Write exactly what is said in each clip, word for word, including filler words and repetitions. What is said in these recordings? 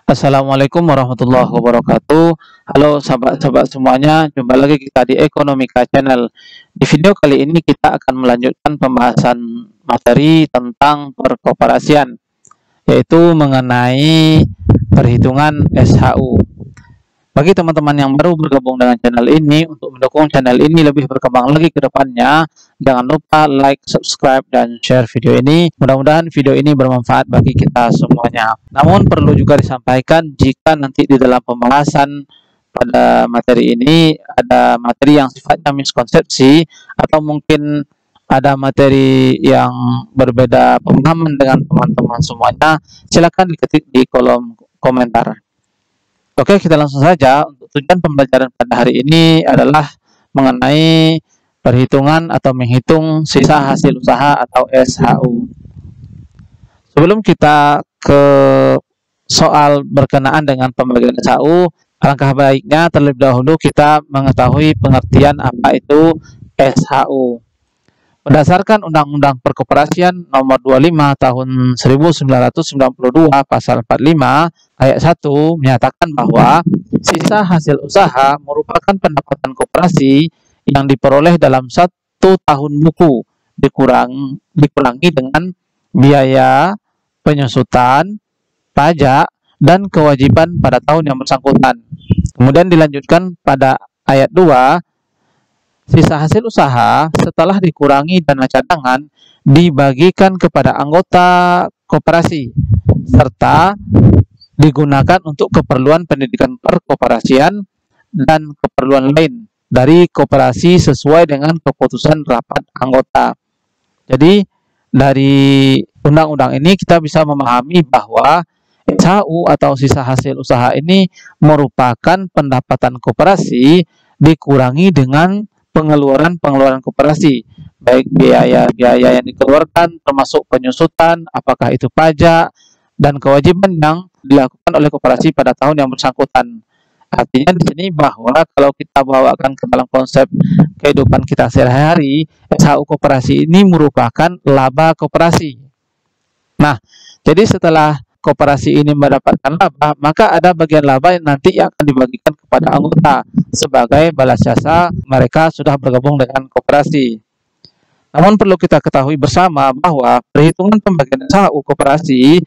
Assalamualaikum warahmatullahi wabarakatuh. Halo sahabat-sahabat semuanya, jumpa lagi kita di Ekonomika Channel. Di video kali ini kita akan melanjutkan pembahasan materi tentang perkoperasian, yaitu mengenai perhitungan S H U. Bagi teman-teman yang baru bergabung dengan channel ini, untuk mendukung channel ini lebih berkembang lagi ke depannya, jangan lupa like, subscribe, dan share video ini. Mudah-mudahan video ini bermanfaat bagi kita semuanya. Namun perlu juga disampaikan jika nanti di dalam pembahasan pada materi ini ada materi yang sifatnya miskonsepsi atau mungkin ada materi yang berbeda pemahaman dengan teman-teman semuanya, silakan diketik di kolom komentar. Oke, kita langsung saja. Untuk tujuan pembelajaran pada hari ini adalah mengenai perhitungan atau menghitung sisa hasil usaha atau S H U. Sebelum kita ke soal berkenaan dengan pembagian S H U, alangkah baiknya terlebih dahulu kita mengetahui pengertian apa itu S H U. Berdasarkan Undang-Undang Perkoperasian Nomor dua puluh lima Tahun seribu sembilan ratus sembilan puluh dua Pasal empat puluh lima Ayat satu menyatakan bahwa sisa hasil usaha merupakan pendapatan koperasi yang diperoleh dalam satu tahun buku dikurang, dikurangi dengan biaya penyusutan, pajak, dan kewajiban pada tahun yang bersangkutan. Kemudian dilanjutkan pada ayat dua, sisa hasil usaha setelah dikurangi dana cadangan dibagikan kepada anggota koperasi serta digunakan untuk keperluan pendidikan perkoperasian dan keperluan lain dari koperasi sesuai dengan keputusan rapat anggota. Jadi dari undang-undang ini kita bisa memahami bahwa S H U atau sisa hasil usaha ini merupakan pendapatan koperasi dikurangi dengan pengeluaran-pengeluaran koperasi, baik biaya-biaya yang dikeluarkan termasuk penyusutan, apakah itu pajak, dan kewajiban yang dilakukan oleh koperasi pada tahun yang bersangkutan. Artinya di sini bahwa kalau kita bawakan ke dalam konsep kehidupan kita sehari-hari, S H U koperasi ini merupakan laba koperasi. Nah, jadi setelah koperasi ini mendapatkan laba, maka ada bagian laba yang nanti yang akan dibagikan kepada anggota sebagai balas jasa mereka sudah bergabung dengan koperasi. Namun perlu kita ketahui bersama bahwa perhitungan pembagian S H U koperasi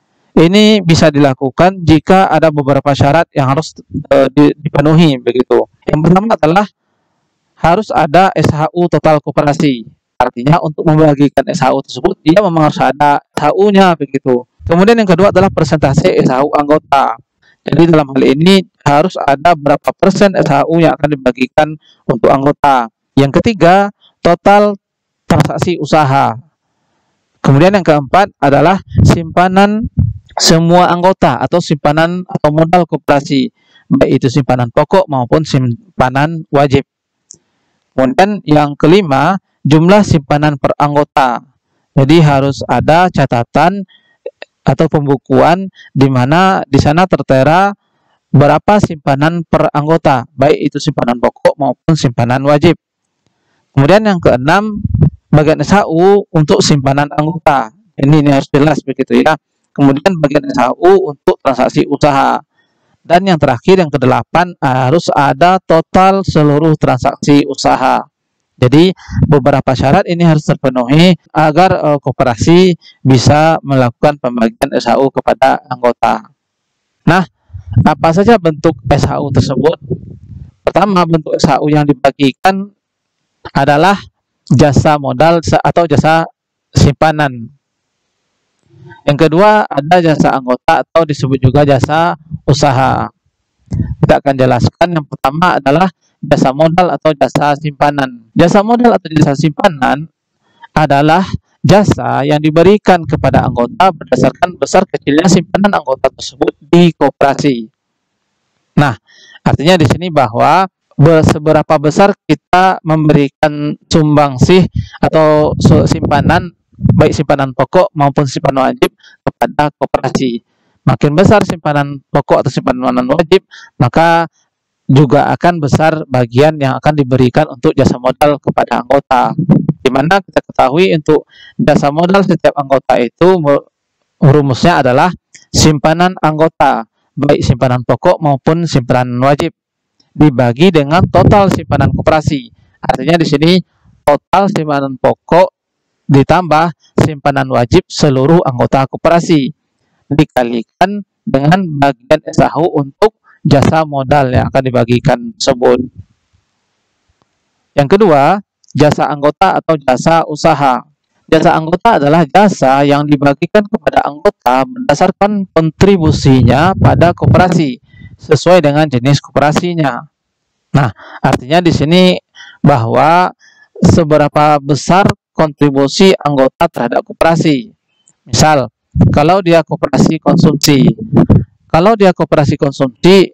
ini bisa dilakukan jika ada beberapa syarat yang harus e, dipenuhi begitu. Yang pertama adalah harus ada S H U total koperasi. Artinya untuk membagikan S H U tersebut dia memang harus ada S H U-nya begitu. Kemudian yang kedua adalah persentase S H U anggota. Jadi dalam hal ini harus ada berapa persen S H U yang akan dibagikan untuk anggota. Yang ketiga, total transaksi usaha. Kemudian yang keempat adalah simpanan semua anggota atau simpanan atau modal koperasi, baik itu simpanan pokok maupun simpanan wajib. Kemudian yang kelima, jumlah simpanan per anggota. Jadi harus ada catatan atau pembukuan di mana di sana tertera berapa simpanan per anggota, baik itu simpanan pokok maupun simpanan wajib. Kemudian yang keenam, bagian S H U untuk simpanan anggota. Ini, ini harus jelas begitu ya. Kemudian bagian S H U untuk transaksi usaha. Dan yang terakhir, yang kedelapan, harus ada total seluruh transaksi usaha. Jadi beberapa syarat ini harus terpenuhi agar uh, koperasi bisa melakukan pembagian S H U kepada anggota. Nah, apa saja bentuk S H U tersebut? Pertama, bentuk S H U yang dibagikan adalah jasa modal atau jasa simpanan. Yang kedua, ada jasa anggota atau disebut juga jasa usaha. Kita akan jelaskan. Yang pertama adalah jasa modal atau jasa simpanan. Jasa modal atau jasa simpanan adalah jasa yang diberikan kepada anggota berdasarkan besar kecilnya simpanan anggota tersebut di koperasi. Nah, artinya di sini bahwa seberapa besar kita memberikan sumbangsih atau simpanan, baik simpanan pokok maupun simpanan wajib kepada koperasi. Makin besar simpanan pokok atau simpanan wajib, maka juga akan besar bagian yang akan diberikan untuk jasa modal kepada anggota. Di mana kita ketahui untuk jasa modal setiap anggota itu rumusnya adalah simpanan anggota baik simpanan pokok maupun simpanan wajib, dibagi dengan total simpanan koperasi. Artinya di sini total simpanan pokok ditambah simpanan wajib seluruh anggota koperasi dikalikan dengan bagian S H U untuk jasa modal yang akan dibagikan tersebut. Yang kedua, jasa anggota atau jasa usaha. Jasa anggota adalah jasa yang dibagikan kepada anggota berdasarkan kontribusinya pada koperasi sesuai dengan jenis koperasinya. Nah, artinya di sini bahwa seberapa besar kontribusi anggota terhadap koperasi. Misal, kalau dia koperasi konsumsi, kalau dia koperasi konsumsi,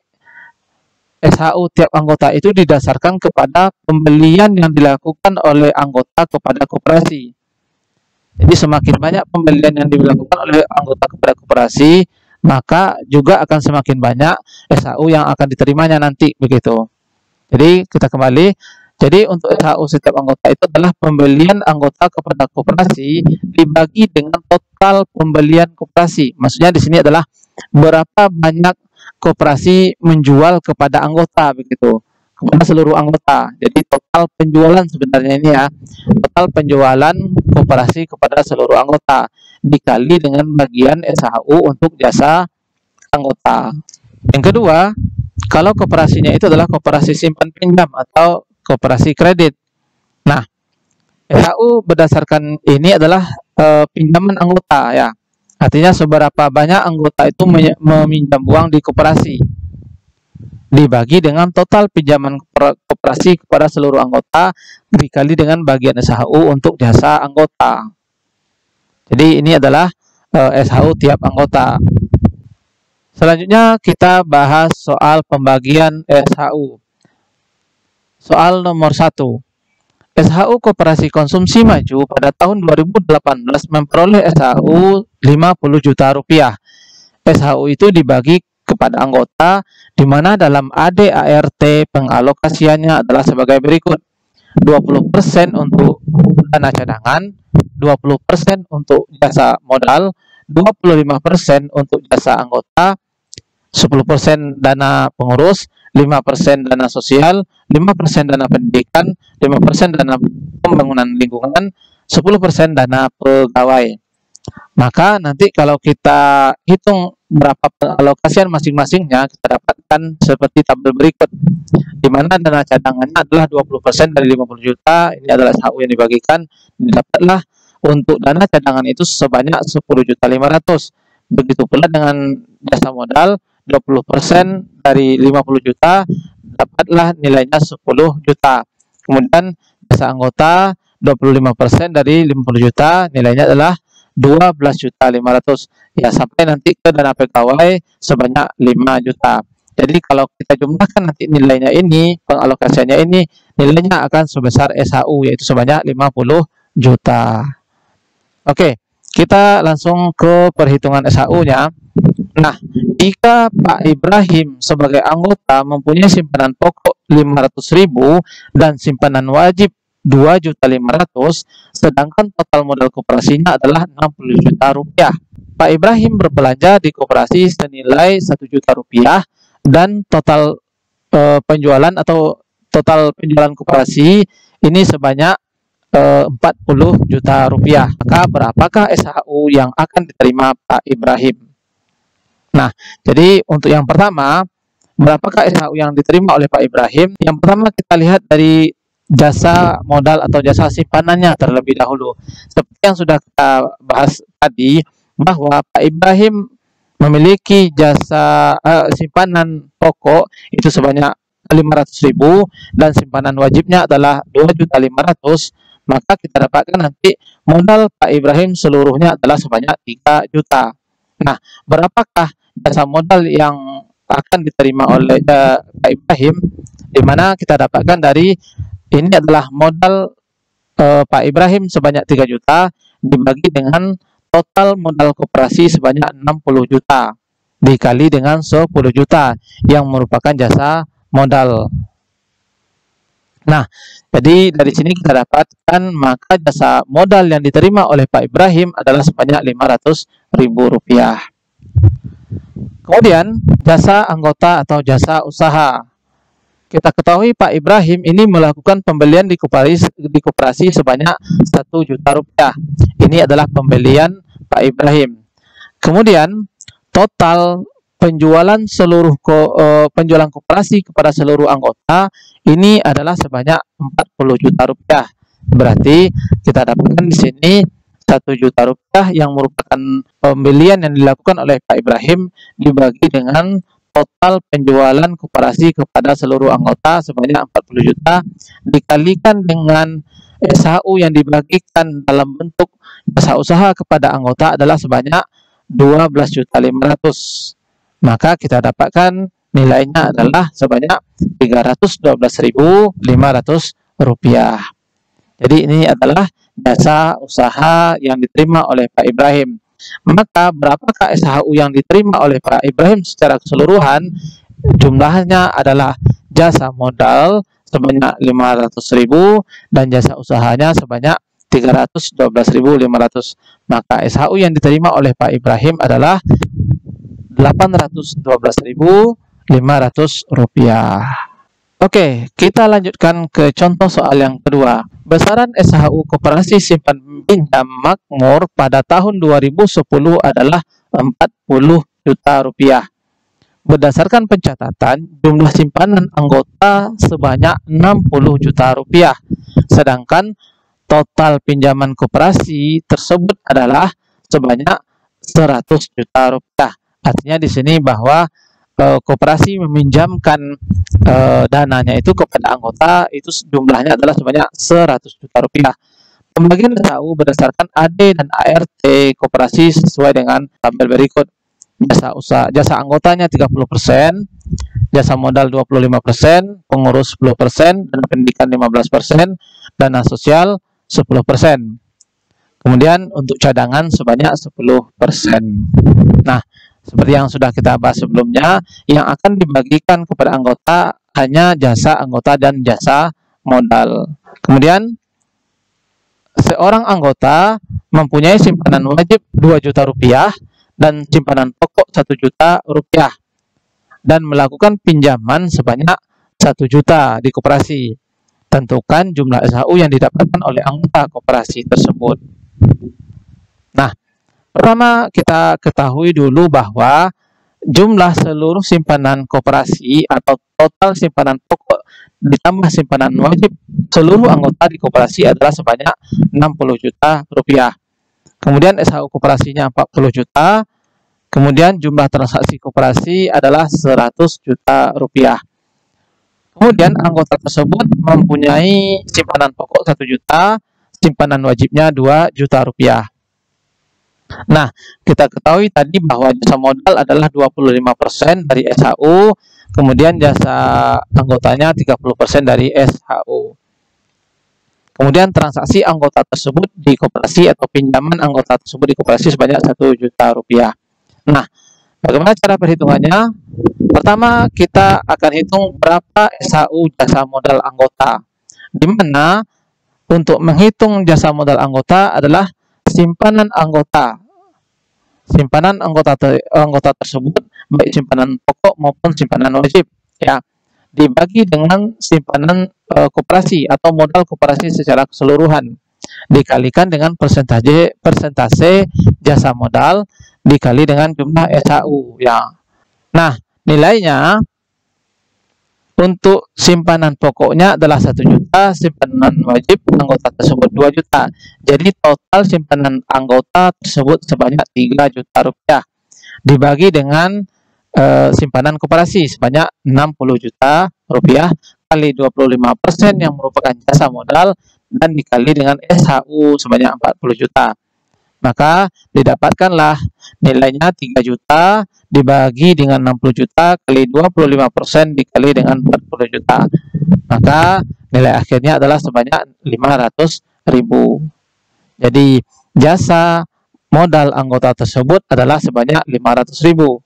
S H U tiap anggota itu didasarkan kepada pembelian yang dilakukan oleh anggota kepada koperasi. Jadi semakin banyak pembelian yang dilakukan oleh anggota kepada koperasi, maka juga akan semakin banyak S H U yang akan diterimanya nanti, begitu. Jadi kita kembali. Jadi untuk S H U setiap anggota itu adalah pembelian anggota kepada koperasi dibagi dengan total pembelian koperasi. Maksudnya di sini adalah berapa banyak koperasi menjual kepada anggota, begitu, kepada seluruh anggota. Jadi total penjualan sebenarnya ini ya, total penjualan koperasi kepada seluruh anggota dikali dengan bagian S H U untuk jasa anggota. Yang kedua, kalau koperasinya itu adalah koperasi simpan pinjam atau koperasi kredit. Nah, S H U berdasarkan ini adalah e, pinjaman anggota ya. Artinya seberapa banyak anggota itu meminjam uang di koperasi dibagi dengan total pinjaman koperasi kepada seluruh anggota dikali dengan bagian S H U untuk jasa anggota. Jadi ini adalah e, S H U tiap anggota. Selanjutnya kita bahas soal pembagian S H U. Soal nomor satu. S H U Koperasi Konsumsi Maju pada tahun dua ribu delapan belas memperoleh S H U lima puluh juta rupiah. S H U itu dibagi kepada anggota, di mana dalam A D A R T pengalokasiannya adalah sebagai berikut. dua puluh persen untuk dana cadangan, dua puluh persen untuk jasa modal, dua puluh lima persen untuk jasa anggota, sepuluh persen dana pengurus, lima persen dana sosial, lima persen dana pendidikan, lima persen dana pembangunan lingkungan, sepuluh persen dana pegawai. Maka nanti kalau kita hitung berapa pengalokasian masing-masingnya, kita dapatkan seperti tabel berikut, di mana dana cadangannya adalah dua puluh persen dari lima puluh juta, ini adalah S H U yang dibagikan, didapatlah untuk dana cadangan itu sebanyak sepuluh juta lima ratus. Begitu pula dengan jasa modal, dua puluh persen dari lima puluh juta, dapatlah nilainya sepuluh juta. Kemudian jasa anggota, dua puluh lima persen dari lima puluh juta, nilainya adalah dua belas juta lima ratus. Ya, sampai nanti ke dana pegawai sebanyak lima juta. Jadi kalau kita jumlahkan nanti nilainya ini, pengalokasiannya ini, nilainya akan sebesar S H U, yaitu sebanyak lima puluh juta. Oke, kita langsung ke perhitungan S H U-nya. Nah, jika Pak Ibrahim sebagai anggota mempunyai simpanan pokok lima ratus ribu dan simpanan wajib dua juta lima ratus, sedangkan total modal koperasinya adalah enam puluh juta rupiah. Pak Ibrahim berbelanja di koperasi senilai satu juta rupiah dan total e, penjualan atau total penjualan koperasi ini sebanyak e, empat puluh juta rupiah. Maka berapakah S H U yang akan diterima Pak Ibrahim? Nah, jadi untuk yang pertama, berapakah S H U yang diterima oleh Pak Ibrahim? Yang pertama kita lihat dari jasa modal atau jasa simpanannya terlebih dahulu. Seperti yang sudah kita bahas tadi, bahwa Pak Ibrahim memiliki jasa uh, simpanan pokok itu sebanyak lima ratus ribu dan simpanan wajibnya adalah dua juta lima ratus, maka kita dapatkan nanti modal Pak Ibrahim seluruhnya adalah sebanyak tiga juta. Nah, berapakah jasa modal yang akan diterima oleh uh, Pak Ibrahim? Di mana kita dapatkan dari ini adalah modal uh, Pak Ibrahim sebanyak tiga juta dibagi dengan total modal koperasi sebanyak enam puluh juta dikali dengan sepuluh juta yang merupakan jasa modal. Nah, jadi dari sini kita dapatkan maka jasa modal yang diterima oleh Pak Ibrahim adalah sebanyak lima ratus ribu rupiah. Kemudian jasa anggota atau jasa usaha. Kita ketahui Pak Ibrahim ini melakukan pembelian di koperasi, di koperasi sebanyak satu juta rupiah. Ini adalah pembelian Pak Ibrahim. Kemudian total penjualan seluruh ko, uh, penjualan koperasi kepada seluruh anggota ini adalah sebanyak empat puluh juta rupiah. Berarti kita dapatkan di sini satu juta rupiah yang merupakan pembelian yang dilakukan oleh Pak Ibrahim dibagi dengan total penjualan koperasi kepada seluruh anggota sebanyak empat puluh juta dikalikan dengan S H U yang dibagikan dalam bentuk jasa usaha kepada anggota adalah sebanyak dua belas juta lima ratus. Maka kita dapatkan nilainya adalah sebanyak tiga ratus dua belas ribu lima ratus rupiah. Jadi ini adalah jasa usaha yang diterima oleh Pak Ibrahim. Maka berapakah S H U yang diterima oleh Pak Ibrahim secara keseluruhan? Jumlahnya adalah jasa modal sebanyak lima ratus ribu dan jasa usahanya sebanyak tiga ratus dua belas ribu lima ratus. Maka S H U yang diterima oleh Pak Ibrahim adalah delapan ratus dua belas ribu lima ratus rupiah. Oke, kita lanjutkan ke contoh soal yang kedua. Besaran S H U Koperasi Simpan Pinjam Makmur pada tahun dua ribu sepuluh adalah empat puluh juta rupiah. Berdasarkan pencatatan, jumlah simpanan anggota sebanyak enam puluh juta rupiah. Sedangkan total pinjaman koperasi tersebut adalah sebanyak seratus juta rupiah. Artinya di sini bahwa e, koperasi meminjamkan e, dananya itu kepada anggota itu jumlahnya adalah sebanyak seratus juta rupiah. Pembagian S H U berdasarkan A D dan A R T koperasi sesuai dengan tabel berikut. Jasa usaha, jasa anggotanya tiga puluh persen, jasa modal dua puluh lima persen, pengurus sepuluh persen, dana pendidikan lima belas persen, dana sosial sepuluh persen. Kemudian untuk cadangan sebanyak sepuluh persen. Nah, seperti yang sudah kita bahas sebelumnya, yang akan dibagikan kepada anggota hanya jasa anggota dan jasa modal. Kemudian seorang anggota mempunyai simpanan wajib dua juta rupiah dan simpanan pokok satu juta rupiah dan melakukan pinjaman sebanyak satu juta di koperasi. Tentukan jumlah S H U yang didapatkan oleh anggota koperasi tersebut. Nah, pertama kita ketahui dulu bahwa jumlah seluruh simpanan koperasi atau total simpanan pokok ditambah simpanan wajib seluruh anggota di koperasi adalah sebanyak enam puluh juta rupiah. Kemudian S H U koperasinya empat puluh juta. Kemudian jumlah transaksi koperasi adalah seratus juta rupiah. Kemudian anggota tersebut mempunyai simpanan pokok satu juta, simpanan wajibnya dua juta rupiah. Nah, kita ketahui tadi bahwa jasa modal adalah dua puluh lima persen dari S H U, kemudian jasa anggotanya tiga puluh persen dari S H U. Kemudian transaksi anggota tersebut di koperasi atau pinjaman anggota tersebut di koperasi sebanyak satu juta rupiah. Nah, bagaimana cara perhitungannya? Pertama, kita akan hitung berapa S H U jasa modal anggota. Di mana untuk menghitung jasa modal anggota adalah simpanan anggota. Simpanan anggota te anggota tersebut baik simpanan pokok maupun simpanan wajib ya. Dibagi dengan simpanan e, koperasi atau modal koperasi secara keseluruhan dikalikan dengan persentase persentase jasa modal dikali dengan jumlah S H U ya. Nah, nilainya untuk simpanan pokoknya adalah satu juta, simpanan wajib anggota tersebut dua juta. Jadi total simpanan anggota tersebut sebanyak tiga juta rupiah dibagi dengan Uh, simpanan koperasi sebanyak enam puluh juta rupiah kali dua puluh lima persen yang merupakan jasa modal dan dikali dengan S H U sebanyak empat puluh juta. Maka didapatkanlah nilainya tiga juta dibagi dengan enam puluh juta kali dua puluh lima persen dikali dengan empat puluh juta. Maka nilai akhirnya adalah sebanyak lima ratus ribu. Jadi jasa modal anggota tersebut adalah sebanyak lima ratus ribu.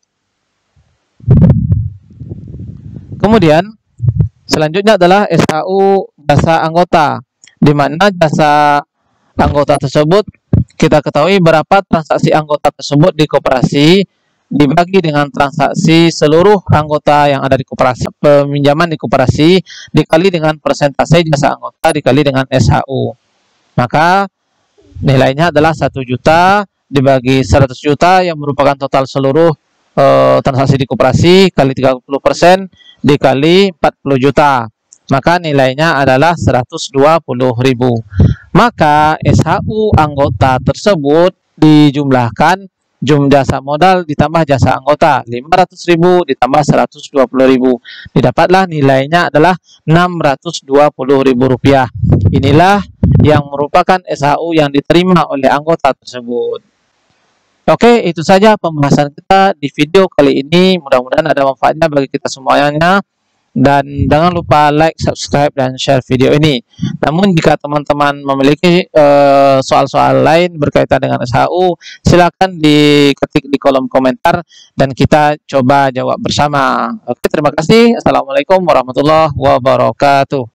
Kemudian selanjutnya adalah S H U jasa anggota, di mana jasa anggota tersebut kita ketahui berapa transaksi anggota tersebut di koperasi dibagi dengan transaksi seluruh anggota yang ada di koperasi, peminjaman di koperasi dikali dengan persentase jasa anggota dikali dengan S H U. Maka nilainya adalah satu juta dibagi seratus juta yang merupakan total seluruh e, transaksi di koperasi kali tiga puluh persen dikali empat puluh juta. Maka nilainya adalah seratus dua puluh ribu. Maka S H U anggota tersebut dijumlahkan jumlah jasa modal ditambah jasa anggota lima ratus ribu ditambah seratus dua puluh ribu. Didapatlah nilainya adalah enam ratus dua puluh ribu rupiah. Inilah yang merupakan S H U yang diterima oleh anggota tersebut. Oke, itu saja pembahasan kita di video kali ini. Mudah-mudahan ada manfaatnya bagi kita semuanya. Dan jangan lupa like, subscribe, dan share video ini. Namun jika teman-teman memiliki soal-soal uh, lain berkaitan dengan S H U, silakan diketik di kolom komentar dan kita coba jawab bersama. Oke, terima kasih. Assalamualaikum warahmatullahi wabarakatuh.